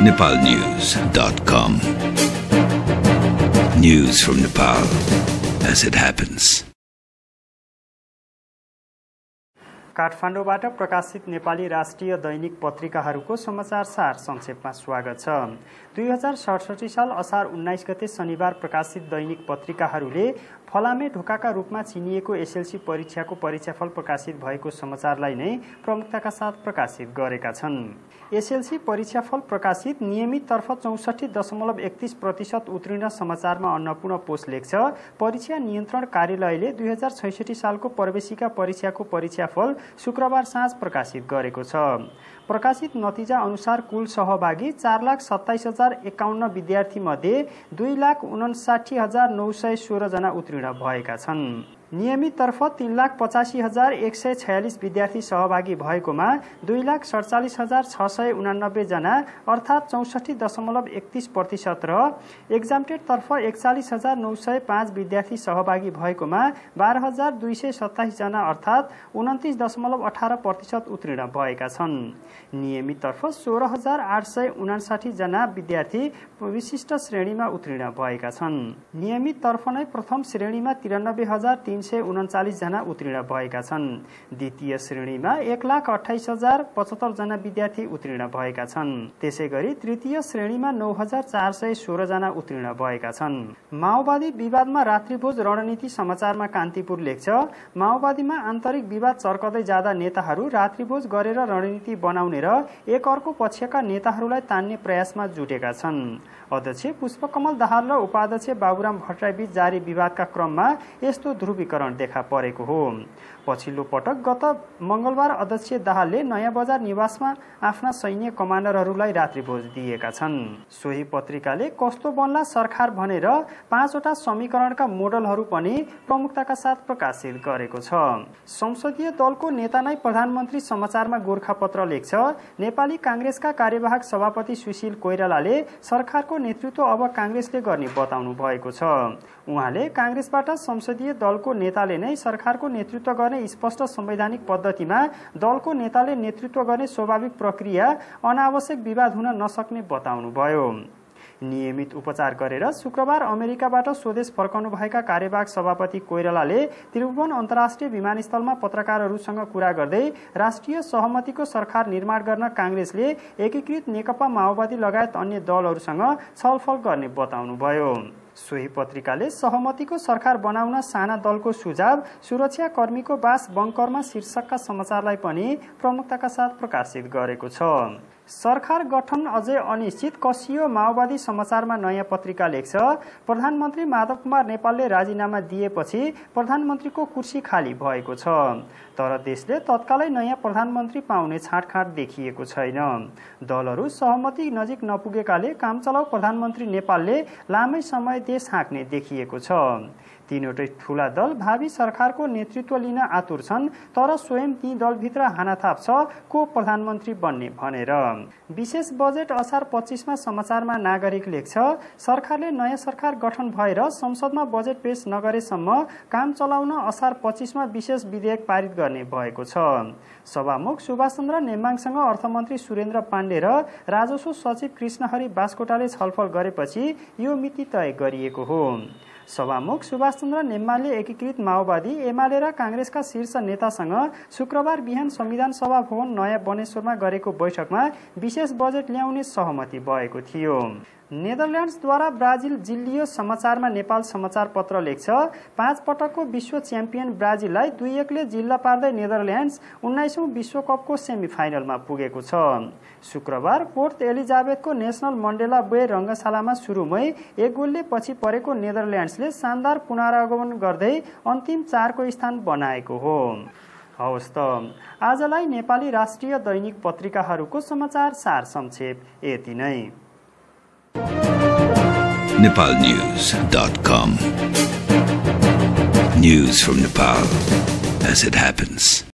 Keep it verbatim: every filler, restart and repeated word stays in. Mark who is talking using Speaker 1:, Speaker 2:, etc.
Speaker 1: nepal news dot com. News from Nepal as it happens.
Speaker 2: काठमाडौँबाट प्रकाशित नेपाली राष्ट्रिय दैनिक पत्रिकाहरूको समाचार सार संक्षेपमा स्वागत छ। दुई हजार सडसठी साल असार उन्नाइस गते शनिबार प्रकाशित दैनिक पत्रिकाहरूले फलामे ढोकाका रूपमा चिनिएको एसएलसी परीक्षाको परीक्षाफल प्रकाशित भएको समाचारलाई नै प्रमुखताका साथ प्रकाशित गरेका छन्। एसएलसी परीक्षाफल प्रकाशित नियमित तर्फ चौसठी दशमलव एकतीस प्रतिशत उत्तीर्ण समाचारमा अन्नपूर्ण पोस्ट लेख्छ, परीक्षा नियन्त्रण कार्यालयले दुई हजार छैसठी सालको प्रवेशिका परीक्षाको परीक्षाफल शुक्रबार साँझ प्रकाशित गरेको छ। प्रकाशित नतिजा अनुसार कुल सहभागी चार लाख सत्ताइस हजार एकाउन्न विद्यार्थी मध्ये दुई लाख उन्साठी हजार नौ सय सोह्र जना उत्तीर्ण भएका छन्। नियमित तर्फ तीन लाख पचासी हजार एक सय छयालिस विद्यार्थी सहभागी भएकोमा दुई लाख सडचालिस हजार छ सय उनानब्बे जना अर्थात् चौसठी दशमलव एकतीस प्रतिशत र एक्जामटेड तर्फ एकचालिस हजार नौ सय पाँच विद्यार्थी सहभागी भएकोमा बाह्र हजार दुई सय सत्ताइस जना अर्थात् उन्तिस दशमलव अठार प्रतिशत उत्तीर्ण भएका छन्। नियमित तर्फ सोह्र हजार आठ सय उनासाठी जना विद्यार्थी विशिष्ट श्रेणीमा उत्तीर्ण भएका छन्। नियमित तर्फ नै प्रथम श्रेणीमा तिरानब्बे हजार तीन सय उन्चालिस जना उत्तीर्ण भएका छन्। द्वितीय श्रेणीमा एक लाख अठाइस हजार पचहत्तर जना विद्यार्थी उत्तीर्ण भएका छन्। त्यसै गरी तृतीय श्रेणीमा नौ हजार चार सय सोह्र जना उत्तीर्ण भएका छन्। माओवादी विवादमा रात्रिभोज रणनीति समाचारमा कान्तिपुर लेख्छ, माओवादीमा आन्तरिक विवाद चर्कदै जाँदा नेताहरू रात्रिभोज गरेर रणनीति बनाउने र एक अर्को पक्षका नेताहरूलाई तान्ने प्रयासमा जुटेका छन्। अध्यक्ष पुष्पकमल दाहाल र उपाध्यक्ष बाबुराम भट्टराईबीच जारी विवादका क्रममा यस्तो ध्रुवीकरण देखा परेको हो। पछिल्लो पटक गत मंगलबार अध्यक्ष दाहालले नयाँ बजार निवासमा आफ्ना सैन्य कमान्डरहरूलाई रात्रिभोज दिएका छन्। सोही पत्रिकाले कस्तो बन्ला सरकार भनेर पाँचवटा समीकरणका मोडलहरू पनि प्रमुखताका साथ प्रकाशित गरेको छ। संसदीय दलको नेता नै प्रधानमन्त्री समाचारमा गोरखापत्र लेख्छ, नेपाली कांग्रेसका कार्यवाहक सभापति सुशील कोइरालाले सरकारको नेतृत्व अब कांग्रेसले गर्ने बताउनु भएको छ। उहाँले कांग्रेसबाट संसदीय दलको नेताले नै सरकारको नेतृत्व गर्ने स्पष्ट संवैधानिक पद्धतिमा दलको नेताले नेतृत्व गर्ने स्वाभाविक प्रक्रिया अनावश्यक विवाद हुन नसक्ने बताउनुभयो। नियमित उपचार गरेर शुक्रबार अमेरिकाबाट स्वदेश फर्कनुभएका कार्यवाहक सभापति कोइरालाले त्रिभुवन अन्तर्राष्ट्रिय विमानस्थलमा पत्रकारहरूसँग कुरा गर्दै राष्ट्रिय सहमतिको सरकार निर्माण गर्न कांग्रेसले एकीकृत नेकपा माओवादी लगायत अन्य दलहरूसँग छलफल गर्ने बताउनुभयो। सोही पत्रिकाले सहमतिको सरकार बनाउन साना दलको सुझाव सुरक्षा कर्मीको बास बङ्करमा शीर्षकका समाचारलाई पनि प्रमुखताका साथ प्रकाशित गरेको छ। सरकार गठन अझै अनिश्चित कसियो माओवादी समाचारमा नयाँ पत्रिका लेख्छ, प्रधानमन्त्री माधव कुमार नेपालले राजीनामा दिएपछि प्रधानमन्त्रीको कुर्सी खाली भएको छ, तर देशले तत्कालै नयाँ प्रधानमन्त्री पाउने छाँटखाँट देखिएको छैन। दलहरू सहमति नजिक नपुगेकाले कामचलाउ प्रधानमन्त्री नेपालले लामै समय देश हाँक्ने देखिएको छ। तीनवटै ठूला दल भावी सरकारको नेतृत्व लिन आतुर छन्, तर स्वयं ती दलभित्र हानाथाप छ को प्रधानमन्त्री बन्ने भनेर। विशेष बजेट असार पच्चीसमा समाचारमा नागरिक लेख्छ, सरकारले नयाँ सरकार गठन भएर संसदमा बजेट पेश नगरेसम्म काम चलाउन असार पच्चीसमा विशेष विधेयक पारित गर्ने भएको छ। सभामुख सुभाष चन्द्र नेमाङसँग अर्थमन्त्री सुरेन्द्र पाण्डे र राजस्व सचिव कृष्णहरि बास्कोटाले छलफल गरेपछि यो मिति तय गरिएको हो। सभामुख सुभाष चन्द्र नेमाङले एकीकृत माओवादी एमाले र कांग्रेसका शीर्ष नेतासँग शुक्रबार बिहान संविधान सभा भवन नयाँ बनेश्वरमा गरेको बैठकमा विशेष बजेट ल्याउने सहमति भएको थियो। नेदरल्यान्ड्सद्वारा ब्राजिल जिल्लियो समाचारमा नेपाल समाचार पत्र लेख्छ, पाँच पटकको विश्व च्याम्पियन ब्राजिललाई दुई एकले जिल्ला पार्दै नेदरल्यान्ड्स उन्नाइसौं विश्वकपको सेमिफाइनलमा पुगेको छ। शुक्रबार पोर्ट एलिजाबेथको नेशनल मण्डेला बे रङ्गशालामा सुरुमै एक गोलले पछि परेको नेदरल्यान्ड्सले शानदार पुनरागमन गर्दै अन्तिम चारको स्थान बनाएको हो। हवस् त आजलाई नेपाली राष्ट्रिय दैनिक पत्रिकाहरूको समाचार सार संक्षेप यति नै।
Speaker 1: nepal news dot com. News from Nepal as it happens.